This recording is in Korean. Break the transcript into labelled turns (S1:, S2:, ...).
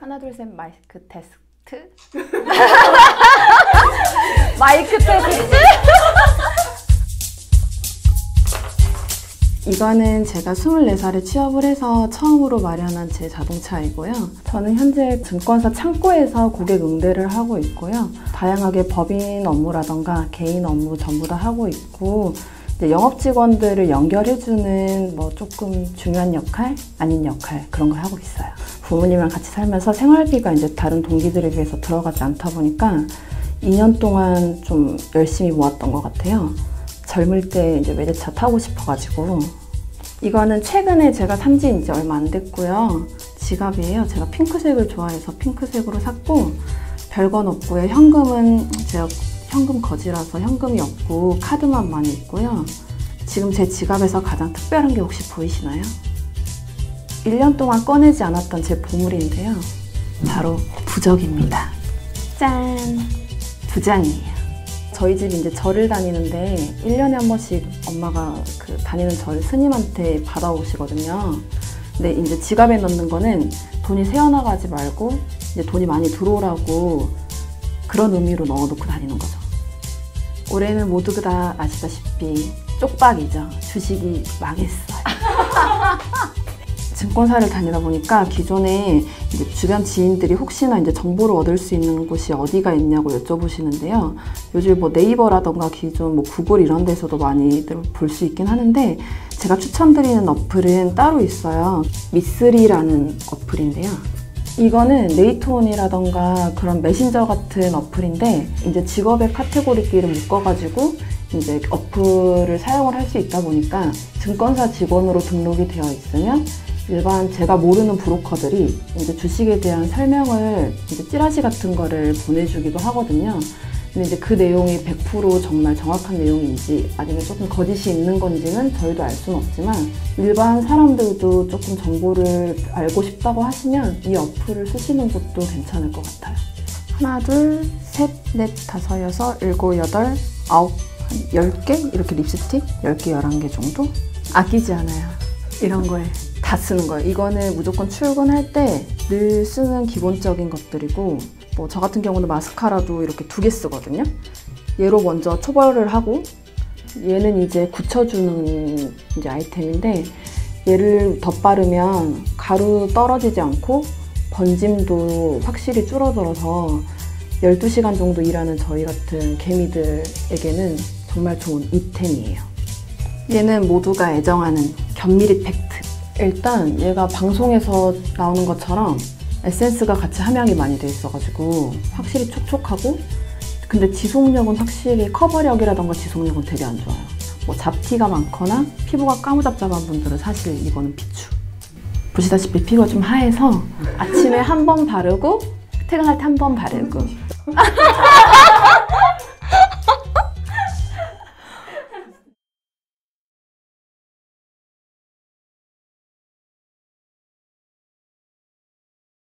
S1: 하나 둘 셋 마이크 테스트. 마이크 테스트. 이거는 제가 24살에 취업을 해서 처음으로 마련한 제 자동차이고요. 저는 현재 증권사 창구에서 고객 응대를 하고 있고요. 다양하게 법인 업무라던가 개인 업무 전부 다 하고 있고, 이제 영업 직원들을 연결해주는 뭐 조금 중요한 역할, 아닌 역할 그런 걸 하고 있어요. 부모님이랑 같이 살면서 생활비가 이제 다른 동기들에 비해서 들어가지 않다 보니까 2년 동안 좀 열심히 모았던 것 같아요. 젊을 때 이제 외제차 타고 싶어가지고. 이거는 최근에 제가 산 지 이제 얼마 안 됐고요. 지갑이에요. 제가 핑크색을 좋아해서 핑크색으로 샀고, 별건 없고요. 현금은 제가 현금 거지라서 현금이 없고 카드만 많이 있고요. 지금 제 지갑에서 가장 특별한 게 혹시 보이시나요? 1년 동안 꺼내지 않았던 제 보물인데요. 바로 부적입니다. 짠! 2장이에요. 저희 집이 이제 절을 다니는데 1년에 한 번씩 엄마가 그 다니는 절 스님한테 받아오시거든요. 근데 이제 지갑에 넣는 거는 돈이 새어나가지 말고 이제 돈이 많이 들어오라고 그런 의미로 넣어놓고 다니는 거죠. 올해는 모두 다 아시다시피 쪽박이죠. 주식이 망했어요. 증권사를 다니다 보니까 기존에 이제 주변 지인들이 혹시나 이제 정보를 얻을 수 있는 곳이 어디가 있냐고 여쭤보시는데요. 요즘 뭐 네이버라던가 기존 뭐 구글 이런 데서도 많이들 볼 수 있긴 하는데, 제가 추천드리는 어플은 따로 있어요. 미쓰리라는 어플인데요. 이거는 네이트온이라던가 그런 메신저 같은 어플인데, 이제 직업의 카테고리끼리 묶어가지고 이제 어플을 사용을 할 수 있다 보니까 증권사 직원으로 등록이 되어 있으면 일반 제가 모르는 브로커들이 이제 주식에 대한 설명을 이제 찌라시 같은 거를 보내주기도 하거든요. 근데 이제 그 내용이 100% 정말 정확한 내용인지 아니면 조금 거짓이 있는 건지는 저희도 알 수는 없지만, 일반 사람들도 조금 정보를 알고 싶다고 하시면 이 어플을 쓰시는 것도 괜찮을 것 같아요. 하나, 둘, 셋, 넷, 다섯, 여섯, 일곱, 여덟, 아홉, 한 10개? 이렇게 립스틱? 10개, 11개 정도? 아끼지 않아요. 이런 거에 다 쓰는 거예요. 이거는 무조건 출근할 때 늘 쓰는 기본적인 것들이고, 뭐 저 같은 경우는 마스카라도 이렇게 2개 쓰거든요. 얘로 먼저 초벌을 하고, 얘는 이제 굳혀주는 이제 아이템인데, 얘를 덧바르면 가루 떨어지지 않고 번짐도 확실히 줄어들어서 12시간 정도 일하는 저희 같은 개미들에게는 정말 좋은 이템이에요. 얘는 모두가 애정하는 견미리 팩트. 일단 얘가 방송에서 나오는 것처럼 에센스가 같이 함양이 많이 돼 있어가지고 확실히 촉촉하고, 근데 지속력은 확실히 커버력이라던가 지속력은 되게 안 좋아요. 뭐 잡티가 많거나 피부가 까무잡잡한 분들은 사실 이거는 비추. 보시다시피 피부가 좀 하얘서 아침에 한 번 바르고 퇴근할 때 한 번 바르고